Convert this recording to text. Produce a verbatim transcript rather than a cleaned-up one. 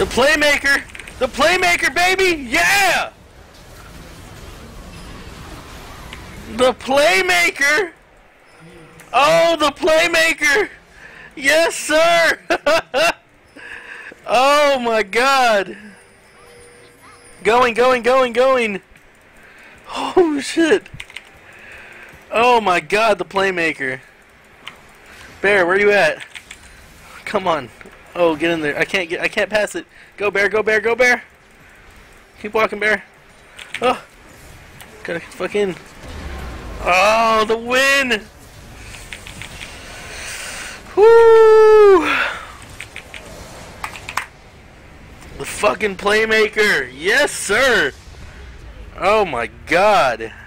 The Playmaker! The Playmaker, baby! Yeah! The Playmaker! Oh, the Playmaker! Yes, sir! Oh my God! Going, going, going, going! Oh shit! Oh my God, the Playmaker! Bear, where you at? Come on! Oh, get in there! I can't get. I can't pass it. Go, Bear! Go, Bear! Go, Bear! Keep walking, Bear! Oh, gotta fucking. Oh, the win! Woo! The fucking Playmaker! Yes, sir! Oh my God!